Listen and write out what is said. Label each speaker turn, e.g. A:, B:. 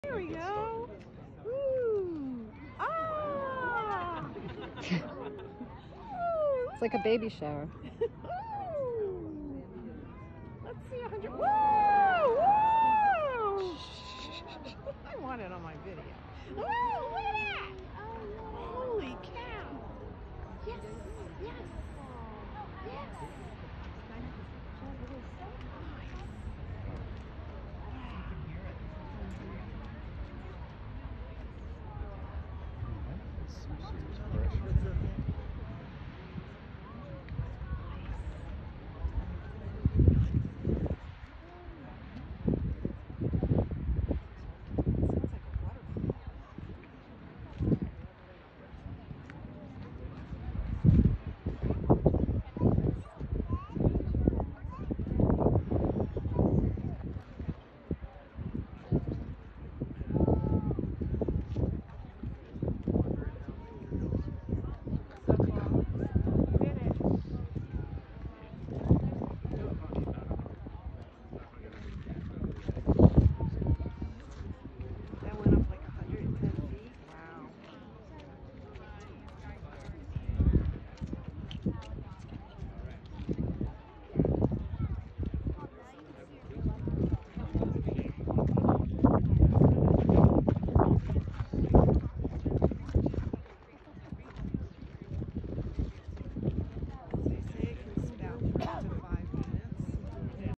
A: Here we go. Ooh. Ah.
B: It's like a baby shower.
A: Ooh. Let's see 100. Whoa! Whoa! I want it on my video. Whoa! Look at that! Holy cow! Yes! Yes! Yes!
C: It's so serious.